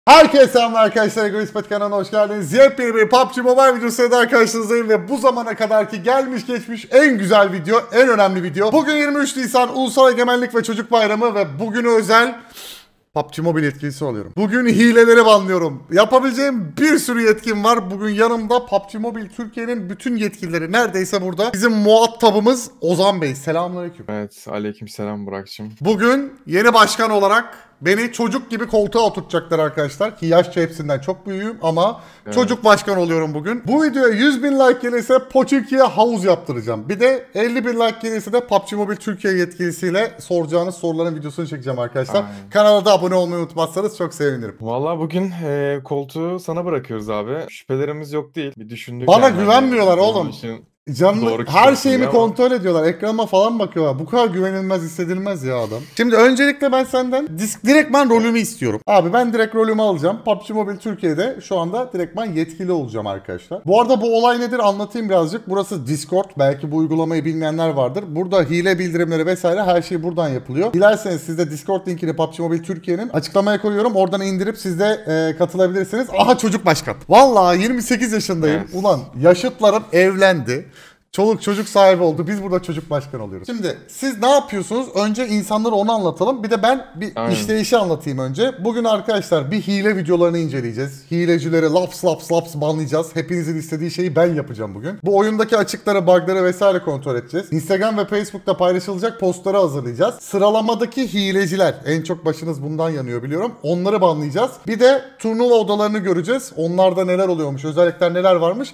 Herkese selamlar arkadaşlar. Egoist Pati kanalına hoş geldiniz. Yepyeni bir PUBG Mobile videosuyla daha karşınızdayım ve bu zamana kadarki gelmiş geçmiş en güzel video, en önemli video. Bugün 23 Nisan Ulusal Egemenlik ve Çocuk Bayramı ve bugüne özel PUBG Mobile yetkilisi oluyorum. Bugün hileleri banlıyorum. Yapabileceğim bir sürü yetkim var. Bugün yanımda PUBG Mobile Türkiye'nin bütün yetkilileri neredeyse burada. Bizim muhatabımız Ozan Bey. Selamünaleyküm. Evet, aleykümselam Burak'cığım. Bugün yeni başkan olarak beni çocuk gibi koltuğa oturtacaklar arkadaşlar. Ki yaşça hepsinden çok büyüğüm ama evet, çocuk başkan oluyorum bugün. Bu videoya 100.000 like gelirse Poçinki'ye havuz yaptıracağım. Bir de 50.000 like gelirse de PUBG Mobile Türkiye yetkilisiyle soracağınız soruların videosunu çekeceğim arkadaşlar. Aynen. Kanala da abone olmayı unutmazsanız çok sevinirim. Vallahi bugün koltuğu sana bırakıyoruz abi. Şüphelerimiz yok değil. Bir düşündük. Bana güvenmiyorlar oğlum. Canlı her şeyimi kontrol ediyorlar. Ekranıma falan bakıyorlar. Bu kadar güvenilmez hissedilmez ya adam. Şimdi öncelikle ben senden direktman rolümü istiyorum. Abi ben direkt rolümü alacağım. PUBG Mobile Türkiye'de şu anda direktman yetkili olacağım arkadaşlar. Bu arada bu olay nedir anlatayım birazcık. Burası Discord. Belki bu uygulamayı bilmeyenler vardır. Burada hile bildirimleri vesaire her şey buradan yapılıyor. Dilerseniz siz de Discord linkini PUBG Mobile Türkiye'nin açıklamaya koyuyorum. Oradan indirip siz de katılabilirsiniz. Aha çocuk başkan. Vallahi 28 yaşındayım. Evet. Ulan yaşıtlarım evlendi. Çoluk çocuk sahibi oldu. Biz burada çocuk başkanı oluyoruz. Şimdi siz ne yapıyorsunuz? Önce insanlara onu anlatalım. Bir de ben bir işleyişi anlatayım önce. Bugün arkadaşlar bir hile videolarını inceleyeceğiz. Hilecileri laps banlayacağız. Hepinizin istediği şeyi ben yapacağım bugün. Bu oyundaki açıkları, bug'ları vesaire kontrol edeceğiz. Instagram ve Facebook'ta paylaşılacak postları hazırlayacağız. Sıralamadaki hileciler. En çok başınız bundan yanıyor biliyorum. Onları banlayacağız. Bir de turnuva odalarını göreceğiz. Onlarda neler oluyormuş, özellikler neler varmış.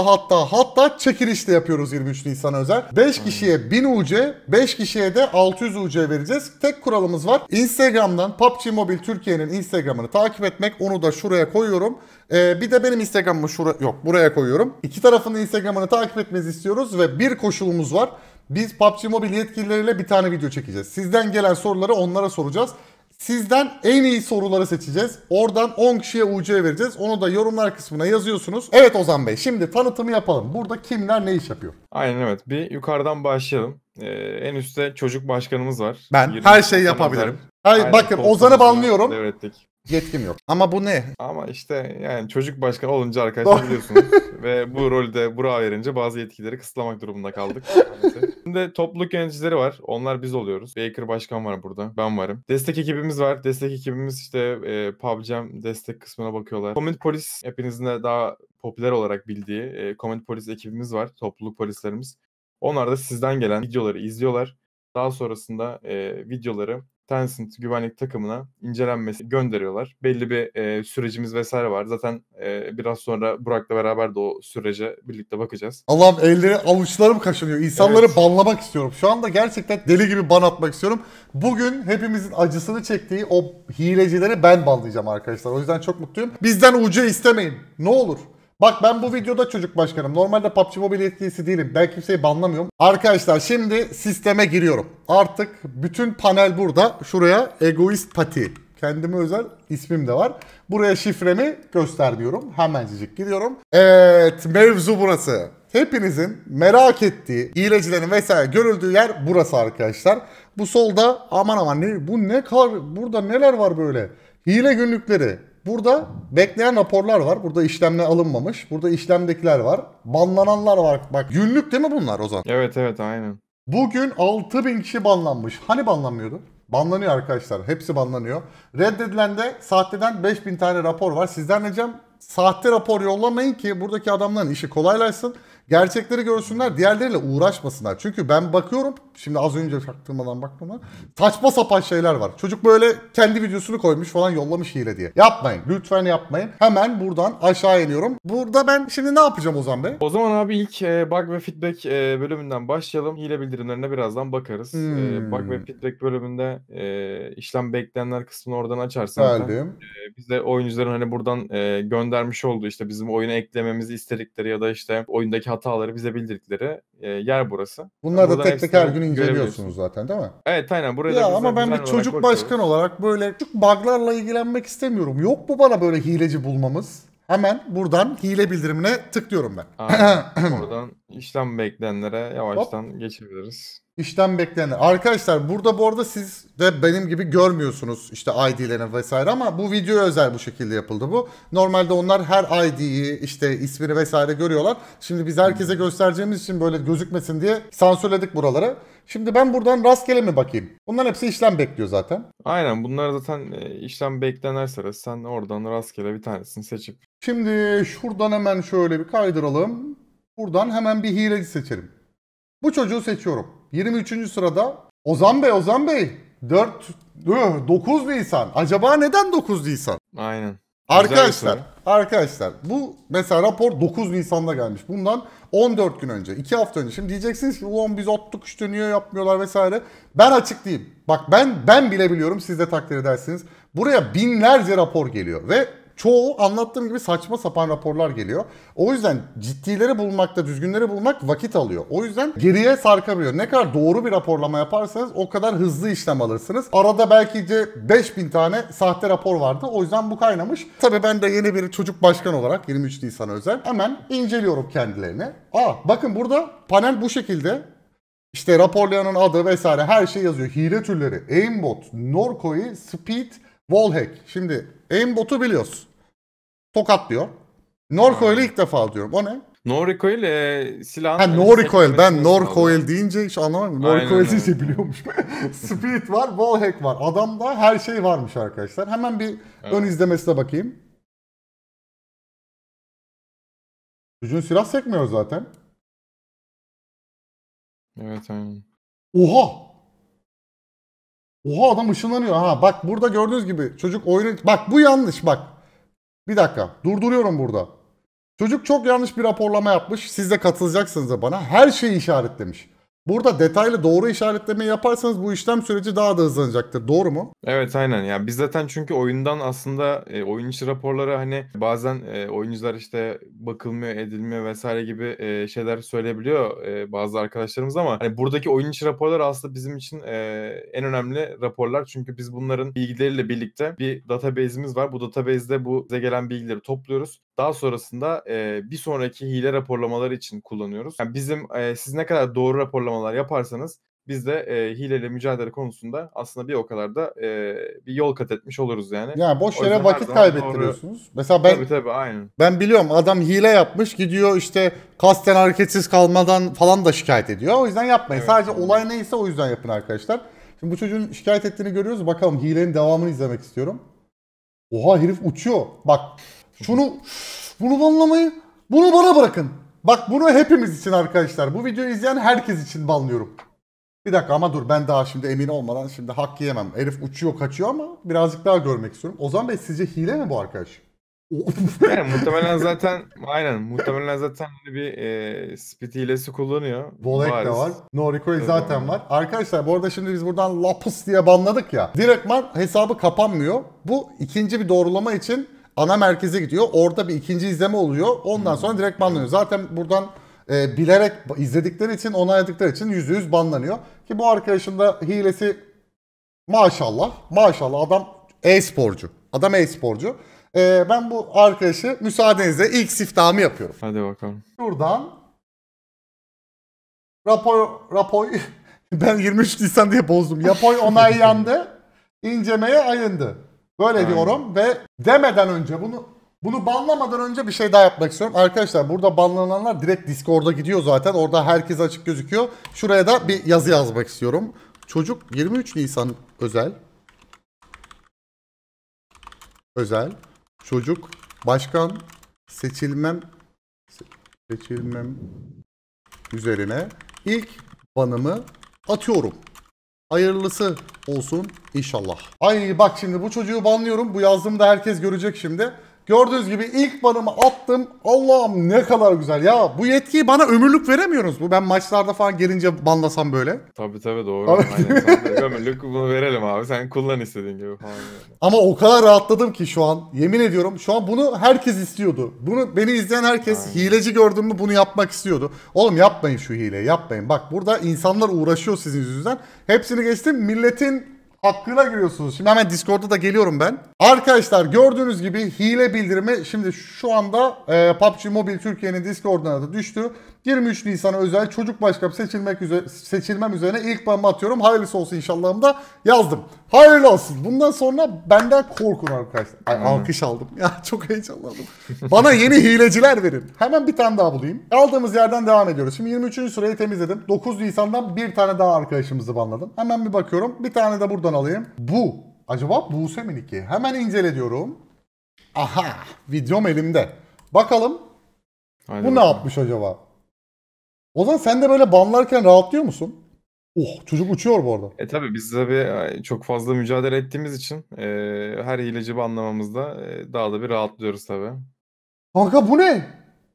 Hatta çekiliş de yapıyoruz. 23 Nisan özel. 5 kişiye 1000 UC, 5 kişiye de 600 UC vereceğiz. Tek kuralımız var. Instagram'dan PUBG Mobile Türkiye'nin Instagram'ını takip etmek. Onu da şuraya koyuyorum. Bir de benim Instagram'ımı buraya koyuyorum. İki tarafın Instagram'ını takip etmenizi istiyoruz ve bir koşulumuz var. Biz PUBG Mobile yetkilileriyle bir tane video çekeceğiz. Sizden gelen soruları onlara soracağız. Sizden en iyi soruları seçeceğiz. Oradan 10 kişiye UC vereceğiz. Onu da yorumlar kısmına yazıyorsunuz. Evet Ozan Bey, şimdi tanıtımı yapalım. Burada kimler ne iş yapıyor? Aynen evet. Bir yukarıdan başlayalım. En üstte çocuk başkanımız var. Ben her şeyi yapabilirim. Hayır bakın Ozan'ı banlıyorum. Devrettik. Yetkim yok. Ama bu ne? Ama işte yani çocuk başkanı olunca arkadaşlar biliyorsunuz. Ve bu rolde Burak'a verince bazı yetkileri kısıtlamak durumunda kaldık. Şimdi topluluk yöneticileri var. Onlar biz oluyoruz. Baker başkan var burada. Ben varım. Destek ekibimiz var. Destek ekibimiz işte PUBG'm destek kısmına bakıyorlar. Comment polis hepinizin de daha popüler olarak bildiği comment polis ekibimiz var. Topluluk polislerimiz. Onlar da sizden gelen videoları izliyorlar. Daha sonrasında videoları Tencent güvenlik takımına incelenmesi gönderiyorlar. Belli bir sürecimiz vesaire var. Zaten biraz sonra Burak'la beraber de o sürece birlikte bakacağız. Allah'ım elleri avuçlarım kaşınıyor. İnsanları banlamak istiyorum. Şu anda gerçekten deli gibi ban atmak istiyorum. Bugün hepimizin acısını çektiği o hilecileri ben banlayacağım arkadaşlar. O yüzden çok mutluyum. Bizden UC istemeyin. Ne olur. Bak ben bu videoda çocuk başkanım. Normalde PUBG Mobile yetkilisi değilim. Ben kimseyi banlamıyorum. Arkadaşlar şimdi sisteme giriyorum. Artık bütün panel burada. Şuraya Egoist Pati. Kendime özel ismim de var. Buraya şifremi göstermiyorum. Hemencik gidiyorum. Evet, mevzu burası. Hepinizin merak ettiği, hilecilerin vesaire görüldüğü yer burası arkadaşlar. Bu solda aman bu ne kadar, burada neler var böyle? Hile günlükleri. Burada bekleyen raporlar var. Burada işlemle alınmamış. Burada işlemdekiler var. Banlananlar var. Bak günlük değil mi bunlar Ozan? Evet aynen. Bugün 6000 kişi banlanmış. Hani banlanmıyordu? Banlanıyor arkadaşlar. Hepsi banlanıyor. Reddedilen de sahteden 5000 tane rapor var. Sizden ricam sahte rapor yollamayın ki buradaki adamların işi kolaylaşsın. Gerçekleri görsünler, diğerleriyle uğraşmasınlar. Çünkü ben bakıyorum, şimdi az önce çaktırmadan baktım ama saçma sapan şeyler var. Çocuk böyle kendi videosunu koymuş falan yollamış hile diye. Yapmayın, lütfen yapmayın. Hemen buradan aşağı iniyorum. Burada ben şimdi ne yapacağım Ozan Bey? O zaman abi ilk bug ve feedback bölümünden başlayalım. Hile bildirimlerine birazdan bakarız. Bug ve feedback bölümünde işlem bekleyenler kısmını oradan açarsan zaten. Biz de oyuncuların hani buradan göndermiş olduğu işte bizim oyuna eklememizi istedikleri ya da işte oyundaki hataları bize bildirdikleri yer burası. Bunları da tek tek her gün inceliyorsunuz zaten değil mi? Evet aynen. Buraya ya ama ben bir çocuk başkan olarak böyle küçük bug'larla ilgilenmek istemiyorum. Yok mu bana böyle hileci bulmamız? Hemen buradan hile bildirimine tıklıyorum ben. Oradan işlem bekleyenlere yavaştan geçebiliriz. İşlem beklenir. Arkadaşlar burada bu arada siz de benim gibi görmüyorsunuz işte ID'lerini vesaire ama bu video özel bu şekilde yapıldı bu. Normalde onlar her ID'yi işte ismini vesaire görüyorlar. Şimdi biz herkese göstereceğimiz için böyle gözükmesin diye sansürledik buraları. Şimdi ben buradan rastgele mi bakayım? Bunların hepsi işlem bekliyor zaten. Aynen, bunlar zaten işlem beklenen sırası. Sen oradan rastgele bir tanesini seçip. Şimdi şuradan hemen şöyle bir kaydıralım. Buradan hemen bir hileci seçelim. Bu çocuğu seçiyorum. 23. sırada Ozan Bey 9 Nisan. Acaba neden 9 Nisan? Aynen. Arkadaşlar bu mesela rapor 9 Nisan'da gelmiş. Bundan 14 gün önce, 2 hafta önce. Şimdi diyeceksiniz ki ulan biz attık işte niye yapmıyorlar vesaire. Ben açıklayayım. Bak ben bile biliyorum, siz de takdir edersiniz. Buraya binlerce rapor geliyor ve çoğu anlattığım gibi saçma sapan raporlar geliyor. O yüzden ciddileri bulmakta, düzgünleri bulmak vakit alıyor. O yüzden geriye sarkabiliyor. Ne kadar doğru bir raporlama yaparsanız o kadar hızlı işlem alırsınız. Arada belki de 5000 tane sahte rapor vardı. O yüzden bu kaynamış. Tabii ben de yeni bir çocuk başkan olarak 23 Nisan özel hemen inceliyorum kendilerini. Bakın burada panel bu şekilde. İşte raporlayanın adı vesaire her şey yazıyor. Hile türleri, aimbot, Norcoil, speed, wallhack. Şimdi aimbot'u biliyoruz. Tokatlıyor. Norcoil'i ilk defa diyorum. O ne? Norcoil silahın... Norcoil. Ben Norcoil deyince hiç anlamadım. Norcoil deyince biliyormuş. Speed var, wallhack var. Adamda her şey varmış arkadaşlar. Hemen bir ön izlemesine bakayım. Çocuğun silah sekmiyor zaten. Evet, aynen. Oha adam ışınlanıyor. Bak burada gördüğünüz gibi çocuk oyunu... Bak bu yanlış bak. Bir dakika durduruyorum burada. Çocuk çok yanlış bir raporlama yapmış. Siz de katılacaksınız da bana. Her şeyi işaretlemiş. Burada detaylı doğru işaretlemeyi yaparsanız bu işlem süreci daha da hızlanacaktır. Doğru mu? Evet, aynen. Yani biz zaten çünkü oyundan aslında oyun içi raporları hani bazen oyuncular işte bakılmıyor, edilmiyor vesaire gibi şeyler söyleyebiliyor bazı arkadaşlarımız ama hani buradaki oyun içi raporlar aslında bizim için en önemli raporlar. Çünkü biz bunların bilgileriyle birlikte bir database'imiz var. Bu database'de bize gelen bilgileri topluyoruz. Daha sonrasında bir sonraki hile raporlamaları için kullanıyoruz. Yani siz ne kadar doğru raporlamalar yaparsanız biz de hileyle mücadele konusunda aslında bir o kadar da bir yol kat etmiş oluruz yani. Yani boş yere vakit kaybettiriyorsunuz. Doğru. Mesela tabii aynen. Ben biliyorum adam hile yapmış, gidiyor işte kasten hareketsiz kalmadan falan da şikayet ediyor. O yüzden yapmayın. Evet. Sadece olay neyse o yüzden yapın arkadaşlar. Şimdi bu çocuğun şikayet ettiğini görüyoruz. Bakalım hilenin devamını izlemek istiyorum. Oha herif uçuyor. Bak bunu banlamayı bunu bana bırakın. Bak bunu hepimiz için arkadaşlar. Bu videoyu izleyen herkes için banlıyorum. Bir dakika ama dur ben daha şimdi emin olmadan şimdi hak yiyemem. Herif uçuyor kaçıyor ama birazcık daha görmek istiyorum. Ozan Bey sizce hile mi bu arkadaş? Yani muhtemelen zaten bir speed hilesi kullanıyor. Wallhack de var. Norcoil zaten var. Arkadaşlar bu arada şimdi biz buradan lapus diye banladık ya. Direktman hesabı kapanmıyor. Bu ikinci bir doğrulama için ana merkeze gidiyor. Orada bir ikinci izleme oluyor. Ondan sonra direkt banlanıyor. Zaten buradan bilerek izledikleri için, onayladıkları için %100 banlanıyor. Ki bu arkadaşın da hilesi maşallah adam e-sporcu. Ben bu arkadaşı müsaadenizle ilk siftahımı yapıyorum. Hadi bakalım. Şuradan rapor ben 23 Nisan diye bozdum. Rapor onaylandı. İncelemeye ayındı. Böyle diyorum ve demeden önce bunu banlamadan önce bir şey daha yapmak istiyorum. Arkadaşlar burada banlananlar direkt Discord'a gidiyor zaten. Orada herkes açık gözüküyor. Şuraya da bir yazı yazmak istiyorum. Çocuk 23 Nisan özel. Çocuk başkan seçilmem üzerine ilk banımı atıyorum. Hayırlısı olsun inşallah. Ay bak şimdi bu çocuğu banlıyorum. Bu yazdığımı da herkes görecek şimdi. Gördüğünüz gibi ilk banımı attım. Allah'ım ne kadar güzel. Ya bu yetkiyi bana ömürlük veremiyoruz. Bu ben maçlarda falan gelince banlasam böyle. Tabii doğru. Aynen. Ömürlük bunu verelim abi. Sen kullan istediğin gibi falan. Ama o kadar rahatladım ki şu an. Yemin ediyorum şu an bunu herkes istiyordu. Bunu beni izleyen herkes hileci gördüğümü bunu yapmak istiyordu. Oğlum yapmayın şu hileyi yapmayın. Bak burada insanlar uğraşıyor sizin yüzünüzden. Hepsini geçtim milletin hakkına giriyorsunuz. Şimdi hemen Discord'da da geliyorum ben. Arkadaşlar gördüğünüz gibi hile bildirimi şimdi şu anda PUBG Mobile Türkiye'nin Discord'una da düştü. 23 Nisan'a özel çocuk başkanı seçilmem üzerine ilk banımı atıyorum. Hayırlısı olsun inşallahım da yazdım. Hayırlı olsun. Bundan sonra benden korkun arkadaşlar. Ay, alkış aldım. Ya çok heyecanlandım. Bana yeni hileciler verin. Hemen bir tane daha bulayım. Aldığımız yerden devam ediyoruz. Şimdi 23. sırayı temizledim. 9 Nisan'dan bir tane daha arkadaşımızı banladım. Hemen bir bakıyorum. Bir tane de buradan alayım. Bu. Acaba Buse mi Niki? Hemen incele diyorum. Aha. Videom elimde. Bakalım. Hadi Bu bakalım. ne yapmış acaba? O zaman sen de böyle banlarken rahatlıyor musun? Oh, çocuk uçuyor bu arada. Tabii biz tabii çok fazla mücadele ettiğimiz için her hileci banlamamızda daha da bir rahatlıyoruz tabii. Kanka bu ne?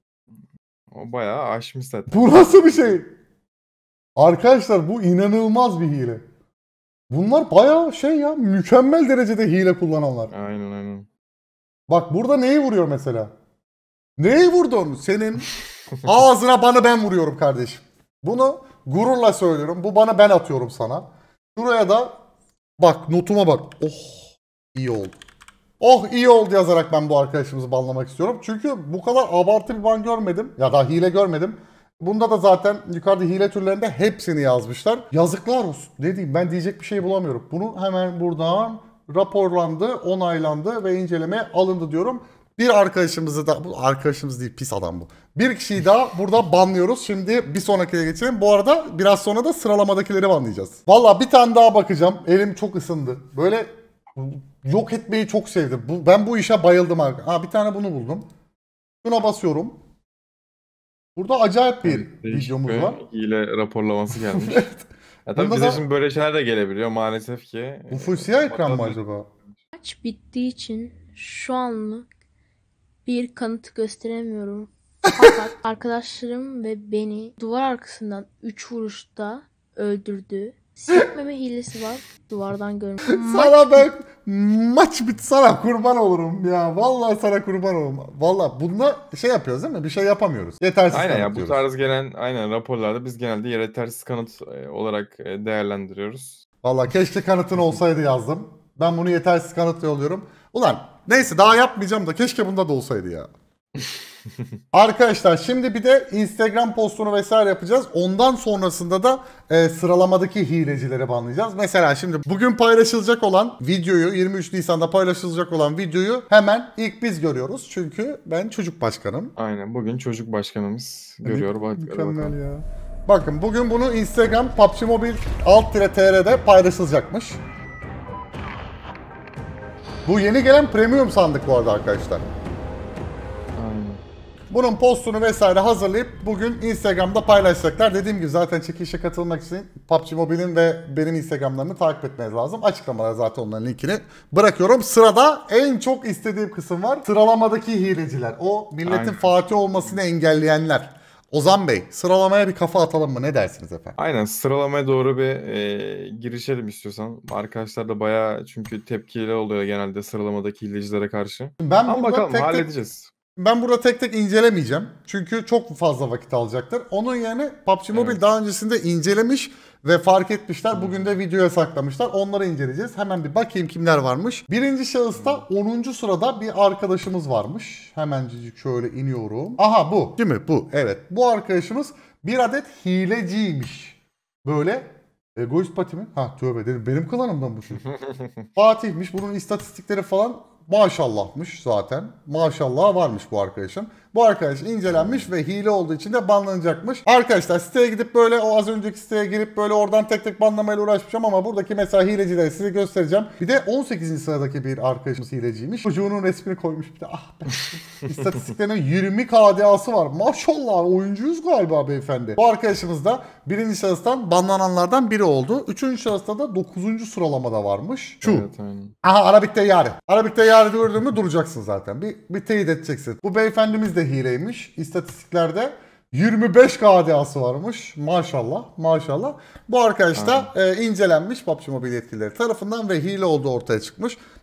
O bayağı aşmış zaten. Bu nasıl bir şey? Arkadaşlar bu inanılmaz bir hile. Bunlar bayağı şey ya, mükemmel derecede hile kullananlar. Aynen. Bak burada neyi vuruyor mesela? Neyi vurdun? Senin ağzına banı ben vuruyorum kardeşim. Bunu gururla söylüyorum. Bu banı ben atıyorum sana. Şuraya da bak, notuma bak. Oh, iyi oldu. Oh, iyi oldu yazarak ben bu arkadaşımızı banlamak istiyorum. Çünkü bu kadar abartı bir ban görmedim. Ya da hile görmedim. Bunda da zaten yukarıda hile türlerinde hepsini yazmışlar. Yazıklar olsun. Ne diyeyim, ben diyecek bir şey bulamıyorum. Bunu hemen buradan raporlandı, onaylandı ve incelemeye alındı diyorum. Bir arkadaşımızı da, bu arkadaşımız değil, pis adam bu. Bir kişiyi daha burada banlıyoruz. Şimdi bir sonrakine geçelim. Bu arada biraz sonra da sıralamadakileri banlayacağız. Valla bir tane daha bakacağım. Elim çok ısındı. Böyle yok etmeyi çok sevdim. Ben bu işe bayıldım abi. Bir tane bunu buldum. Şuna basıyorum. Burada acayip bir videomuz var. Hile raporlaması gelmiş. Ya tabii Bunda bize da- şimdi böyle şeyler de gelebiliyor maalesef ki. Bu full siyah ekran mı bakalım. acaba? Maç bittiği için şu anlık bir kanıt gösteremiyorum. Fakat arkadaşlarım ve beni duvar arkasından 3 vuruşta öldürdü. Sikmeme hilesi var. Duvardan görmüyorum. Sana ben maç bit sana kurban olurum ya. Vallahi sana kurban olurum. Vallahi bunda şey yapıyoruz değil mi? Bir şey yapamıyoruz. Yetersiz Aynen ya, bu kanıtlıyoruz. tarz gelen raporlarda biz genelde yetersiz kanıt olarak değerlendiriyoruz. Vallahi keşke kanıtın olsaydı yazdım. Ben bunu yetersiz kanıtla yolluyorum. Ulan neyse, daha yapmayacağım da keşke bunda da olsaydı ya. Arkadaşlar şimdi bir de Instagram postunu vesaire yapacağız. Ondan sonrasında da sıralamadaki hilecileri banlayacağız. Mesela şimdi bugün paylaşılacak olan videoyu, 23 Nisan'da paylaşılacak olan videoyu hemen ilk biz görüyoruz. Çünkü ben çocuk başkanım. Aynen, bugün çocuk başkanımız görüyor. Hadi Mükemmel bakalım. ya. Bakın bugün bunu Instagram PUBG Mobile _TR'de paylaşılacakmış. Bu yeni gelen premium sandık bu arada arkadaşlar. Aynen. Bunun postunu vesaire hazırlayıp bugün Instagram'da paylaşacaklar. Dediğim gibi zaten çekilişe katılmak için PUBG Mobile'in ve benim Instagram'larını takip etmeniz lazım. Açıklamalara zaten onların linkini bırakıyorum. Sırada en çok istediğim kısım var. Sıralamadaki hileciler. O milletin Aynen. Fatih olmasını engelleyenler. Ozan Bey, sıralamaya bir kafa atalım mı? Ne dersiniz efendim? Aynen, sıralamaya doğru bir girişelim istiyorsan. Arkadaşlar da bayağı çünkü tepkili oluyor genelde sıralamadaki hillecilere karşı. Ben Ama burada bakalım, tek halledeceğiz. Ben burada tek tek incelemeyeceğim. Çünkü çok fazla vakit alacaktır. Onun yerine PUBG Mobile Evet. daha öncesinde incelemiş ve fark etmişler. Bugün de videoya saklamışlar. Onları inceleyeceğiz. Hemen bir bakayım kimler varmış. Birinci şahısta 10. sırada bir arkadaşımız varmış. Hemencik şöyle iniyorum. Aha, bu. Değil mi? Bu. Evet. Bu arkadaşımız bir adet hileciymiş. Böyle egoist pati mi? Ha, tövbe dedim. Benim klanımdan bu şey. Fatih'miş. Bunun istatistikleri falan maşallahmış zaten. Maşallah varmış bu arkadaşın. Bu arkadaş incelenmiş ve hile olduğu için de banlanacakmış. Arkadaşlar siteye gidip böyle o az önceki siteye girip böyle oradan tek tek banlamayla uğraşmayacağım ama buradaki mesela hilecileri size göstereceğim. Bir de 18. sıradaki bir arkadaşımız hileciymiş. Çocuğunun resmini koymuş bir de. Ah be. İstatistiklerinin 20 KDA'sı var. Maşallah, oyuncuyuz galiba beyefendi. Bu arkadaşımız da birinci şahıstan banlananlardan biri oldu. Üçüncü şahısta da 9. sıralamada varmış. Şu. Evet, aynen. Aha, Arabik Teyyare. Arabik Teyyare gördün mü duracaksın zaten. Bir teyit edeceksin. Bu beyefendimiz de hileymiş. İstatistiklerde 25 KDA'sı varmış. Maşallah. Maşallah. Bu arkadaş da incelenmiş PUBG Mobile yetkilileri tarafından ve hile olduğu ortaya çıkmış.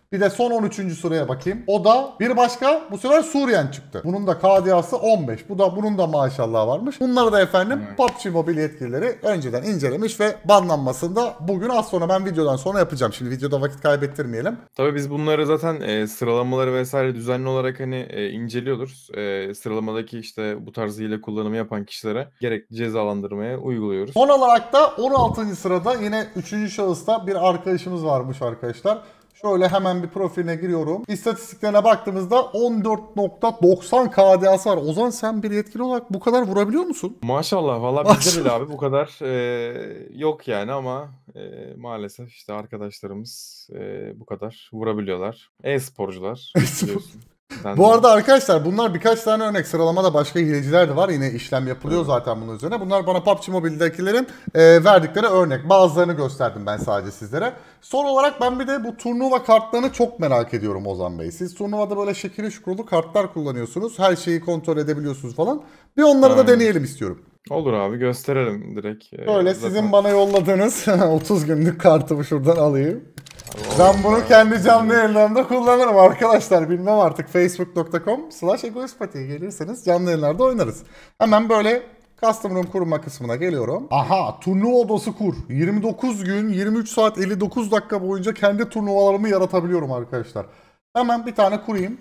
Bir de son 13. sıraya bakayım. O da bir başka, bu sefer Suriyen çıktı. Bunun da KDA'sı 15. Bunun da maşallah varmış. Bunları da efendim PUBG Mobile yetkilileri önceden incelemiş ve banlanmasını da bugün az sonra ben videodan sonra yapacağım. Şimdi videoda vakit kaybettirmeyelim. Tabii biz bunları zaten sıralamaları vesaire düzenli olarak hani inceliyoruz. Sıralamadaki işte bu tarz hile kullanımı yapan kişilere gerekli cezalandırmaya uyguluyoruz. Son olarak da 16. sırada yine 3. şahısta bir arkadaşımız varmış arkadaşlar. Şöyle hemen bir profiline giriyorum. İstatistiklerine baktığımızda 14.90 KDA'sı var. Ozan, sen bir yetkili olarak bu kadar vurabiliyor musun? Maşallah valla bizde bile abi bu kadar yok yani ama maalesef işte arkadaşlarımız bu kadar vurabiliyorlar. E-sporcular biliyorsun. Bu arada arkadaşlar bunlar birkaç tane örnek, sıralamada başka hileciler de var. Yine işlem yapılıyor zaten bunun üzerine. Bunlar bana PUBG Mobile'dekilerin verdikleri örnek. Bazılarını gösterdim ben sadece sizlere. Son olarak ben bir de bu turnuva kartlarını çok merak ediyorum Ozan Bey. Siz turnuvada böyle şekilli şukurlu kartlar kullanıyorsunuz. Her şeyi kontrol edebiliyorsunuz falan. Bir onları da deneyelim istiyorum. Olur abi, gösterelim direkt. Böyle zaten... sizin bana yolladığınız 30 günlük kartımı şuradan alayım. Ben bunu kendi canlı yayınlarımda kullanırım arkadaşlar. Bilmem artık facebook.com/egoistpati gelirseniz canlı yayınlarda oynarız. Hemen böyle custom room kurma kısmına geliyorum. Aha, turnuva odası kur. 29 gün 23 saat 59 dakika boyunca kendi turnuvalarımı yaratabiliyorum arkadaşlar. Hemen bir tane kurayım.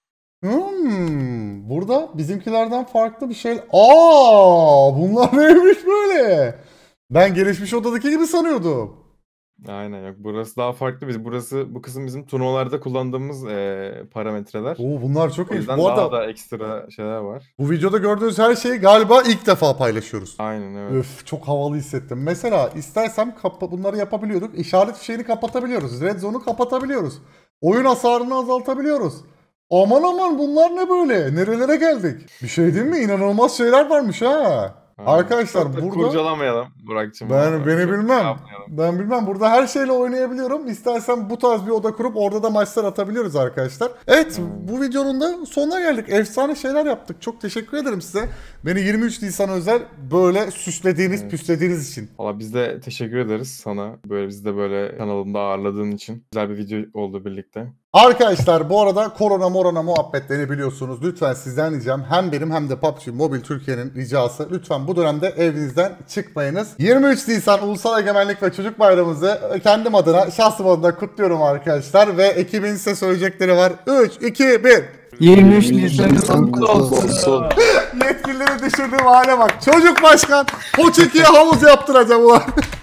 Burada bizimkilerden farklı bir şey. Bunlar neymiş böyle? Ben gelişmiş odadaki gibi sanıyordum. Aynen, yok burası daha farklı. Bu kısım bizim turnuvalarda kullandığımız parametreler. Bunlar çok iyi. Bu arada daha da ekstra şeyler var. Bu videoda gördüğünüz her şeyi galiba ilk defa paylaşıyoruz. Aynen, evet. Öf, çok havalı hissettim. Mesela istersem bunları yapabiliyorduk. İşaret fişeğini kapatabiliyoruz. Red zone'u kapatabiliyoruz. Oyun hasarını azaltabiliyoruz. Aman bunlar ne böyle? Nerelere geldik? Bir şey değil mi? İnanılmaz şeyler varmış ha. Arkadaşlar burada kurcalamayalım Burak'cığım. Beni bilmem. Ben bilmem. Burada her şeyle oynayabiliyorum. İstersen bu tarz bir oda kurup orada da maçlar atabiliyoruz arkadaşlar. Evet, bu videonun da sonuna geldik. Efsane şeyler yaptık. Çok teşekkür ederim size. Beni 23 Nisan özel böyle süslediğiniz, püslediğiniz için. Valla biz de teşekkür ederiz sana. Bizi de böyle kanalında ağırladığın için. Güzel bir video oldu birlikte. Arkadaşlar bu arada korona muhabbetlerini biliyorsunuz. Lütfen sizden ricam, hem benim hem de PUBG Mobile Türkiye'nin ricası. Lütfen bu dönemde evinizden çıkmayınız. 23 Nisan Ulusal Egemenlik ve Çocuk Bayramımızı kendim adına, şahsım adına kutluyorum arkadaşlar. Ve ekibin size söyleyecekleri var. 3, 2, 1. 23 Nisan kutlu olsun. Yetkilileri düşürdüğüm hale bak. Çocuk başkan, Poçiki'ye havuz yaptıracağım ulan.